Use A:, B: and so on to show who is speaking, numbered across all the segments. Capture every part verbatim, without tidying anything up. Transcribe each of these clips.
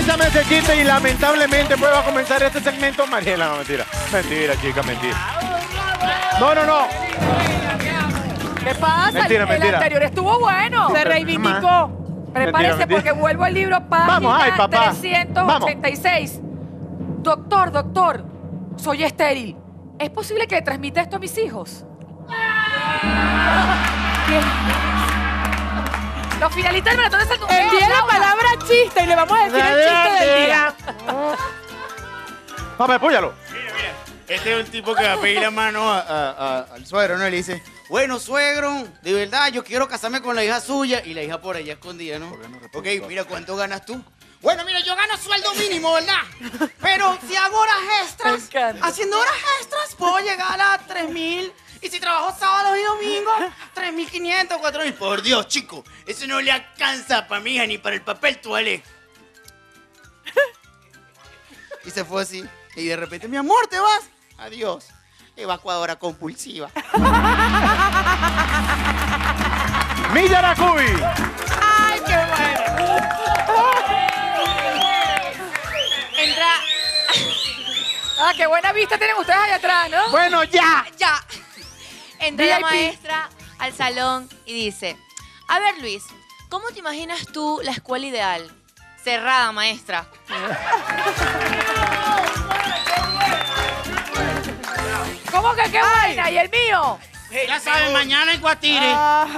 A: Cuéntame ese chiste y lamentablemente pues va a comenzar este segmento. Mariela, no, mentira. Mentira, chica, mentira. No, no, no.
B: ¿Qué pasa?
A: Mentira,
B: el,
A: mentira.
B: el anterior estuvo bueno. Se reivindicó. Prepárese
A: mentira.
B: porque vuelvo al libro, página
A: Vamos, ay, papá.
B: trescientos ochenta y seis. Vamos. Doctor, doctor, soy estéril. ¿Es posible que transmita esto a mis hijos? Los finalistas del maratón de Salto.
C: Envíe la palabra chiste y le vamos a decir el chiste del día.
A: Papá, apóyalo.
D: Mira, mira. Este es un tipo que va a pedir la mano a, a, a, al suegro, ¿no? Y le dice, bueno, suegro, de verdad, yo quiero casarme con la hija suya. Y la hija por allá escondida, ¿no? no ok, mira, ¿cuánto ganas tú? Bueno, mira, yo gano sueldo mínimo, ¿verdad? Pero si hago horas extras, haciendo horas extras, puedo llegar a tres mil. Y si trabajo sábados y domingos, tres mil quinientos, cuatro mil. Por Dios, chico, eso no le alcanza para mi hija ni para el papel toalé. Y se fue así. Y de repente, mi amor, ¿te vas? Adiós. Evacuadora compulsiva.
A: Millaracubi.
C: ¡Ay, qué bueno!
B: Entra. Ah, qué buena vista tienen ustedes allá atrás, ¿no?
A: Bueno, ya.
E: Ya. Entra
B: V I P.
E: la maestra al salón y dice, a ver, Luis, ¿cómo te imaginas tú la escuela ideal? Cerrada, maestra.
B: ¿Cómo que qué buena? ¿Y el mío?
D: Ya saben, mañana en Guatire.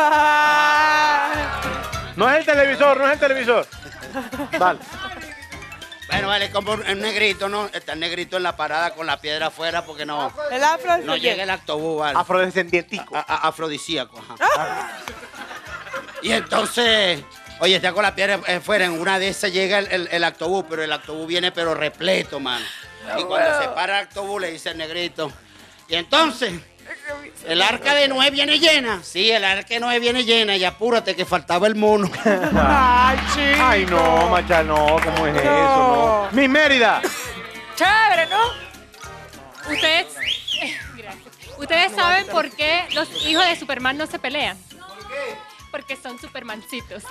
A: No es el televisor, no es el televisor. Vale.
D: Bueno, vale, como un negrito, ¿no? Está el negrito en la parada con la piedra afuera porque no,
C: El afro
D: no llega el autobús, ¿vale?
A: Afrodescendientico.
D: A- a- afrodisíaco, ajá. Y entonces, oye, está con la piedra afuera, en una de esas llega el, el, el autobús, pero el autobús viene pero repleto, mano. Y cuando se para el autobús le dice el negrito, y entonces, el arca de Noé viene llena. Sí, el arca de Noé viene llena y apúrate que faltaba el mono.
C: Ay, chico.
A: Ay, no, macha, no, ¿cómo es eso? No. Mi Mérida.
B: Chévere, ¿no?
F: Ustedes, eh, gracias. Ustedes saben por qué los hijos de Superman no se pelean. ¿Por qué? Porque son Supermancitos.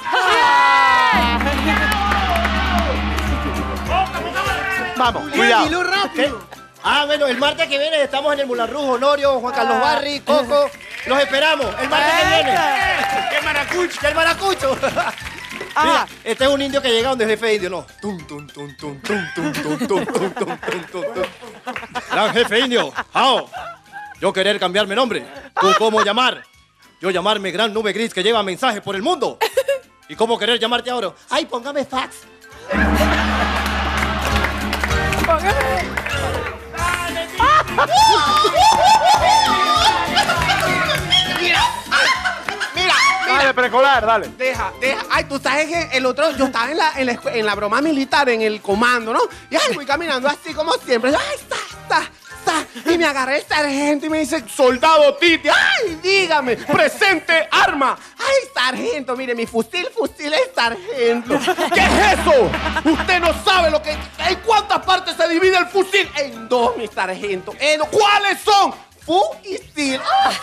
A: Vamos, cuidado.
G: rápido. Ah, bueno, el martes que viene estamos en el Moulin Rouge, Honorio, Juan Carlos Barri, Coco. Los esperamos. El martes que viene.
D: ¡Qué maracucho!
G: ¡Qué el maracucho!
C: Ah.
G: Mira, este es un indio que llega donde el jefe indio, ¿no? Tum, tum, tum, tum, tum, tum, tum, tum, tum, tum, tum, tum, tum. Gran jefe indio, ¡Jao! Yo querer cambiarme nombre. ¿Tú cómo llamar? Yo llamarme Gran Nube Gris que lleva mensajes por el mundo. ¿Y cómo querer llamarte ahora? ¡Ay, póngame fax!
B: Póngame.
H: Mira, mira,
A: Dale, preescolar, dale.
H: deja, deja. Ay, tú sabes que el otro, yo estaba en la, en la, escu- en la broma militar, en el comando, ¿no? Y ay, fui caminando así como siempre. Yo, ay, está, está, está. Y me agarré el sargento y me dice, soldado Titi, ay, dígame, presente arma. Ay, sargento, mire, mi fusil, fusil es sargento. ¿Qué es eso? Usted no sabe lo que, en cuántas partes se divide el fusil. En dos, mi sargento. En dos. ¿Cuáles son? Fu y sil.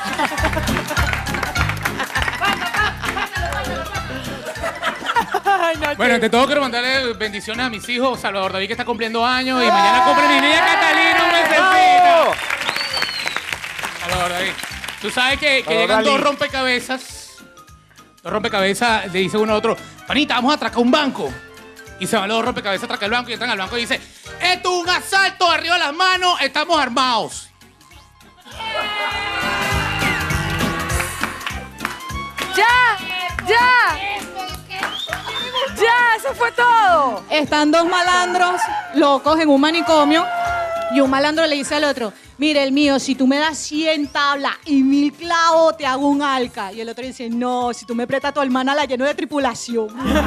C: Ay, no,
I: Bueno,
C: chico.
I: ante todo quiero mandarle bendiciones a mis hijos. Salvador David, que está cumpliendo años, y mañana cumple mi niña Catalina, un mesecito. Salvador David. Tú sabes que, que
A: Salvador
I: llegan
A: Dalí.
I: dos rompecabezas. Dos rompecabezas, le dice uno a otro, panita, vamos a atracar un banco. Y se van los dos rompecabezas a atracar el banco y entran al banco y dice, esto es un asalto, arriba las manos, estamos armados.
B: ¡Ya! ¡Ya! ¡Ya! ¡Eso fue todo!
J: Están dos malandros locos en un manicomio y un malandro le dice al otro, mire, el mío, si tú me das cien tablas y mil clavos, te hago un alca. Y el otro dice, no, si tú me prestas a tu hermana, la lleno de tripulación.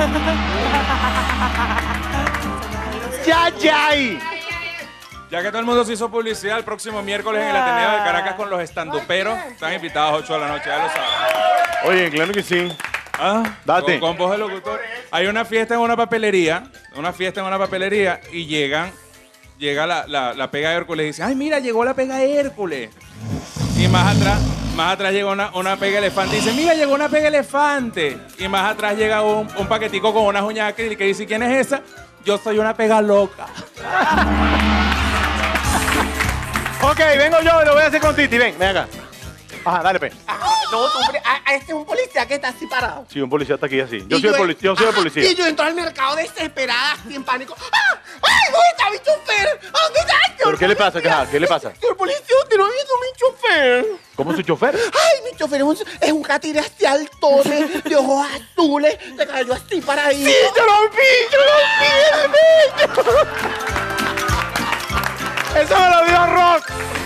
A: Ya, ya.
K: Ya que todo el mundo se hizo publicidad, el próximo miércoles en el Ateneo de Caracas con los estanduperos. Están invitados a ocho de la noche, ya lo saben.
A: Oye, claro que sí.
K: Ah,
A: Date.
K: Con, con voz de locutor. Hay una fiesta en una papelería, una fiesta en una papelería y llegan, llega la, la, la pega de Hércules y dice, ay, mira, llegó la pega de Hércules. Y más atrás Más atrás llega una, una pega elefante y dice, mira, llegó una pega elefante. Y más atrás llega un, un paquetico con unas uñas acrílicas y dice, ¿quién es esa? Yo soy una pega loca.
A: Ok, vengo yo y lo voy a hacer con Titi. Ven, ven acá. Ajá, dale, pe.
H: Ah, no, tú, hombre, a, a este es un policía que está así parado.
A: Sí, un policía está aquí así. Yo
H: Y
A: soy el
H: en-
A: policía. Yo soy el
H: Ajá,
A: policía.
H: Y yo entro al mercado desesperada, así en pánico. ¡Ah! ¡Ay, dónde está mi chofer! ¿Dónde está el
A: ¿Pero qué le pasa? ¿Qué, ajá, ¿Qué le pasa?
H: Señor policía, usted no ha visto mi chofer.
A: ¿Cómo su chofer?
H: Ay, mi chofer es un, es un catire así altote, de ojos azules, de cabello así para ahí.
A: Sí, yo lo vi, yo lo vi, el bello. Eso me lo dio Rock.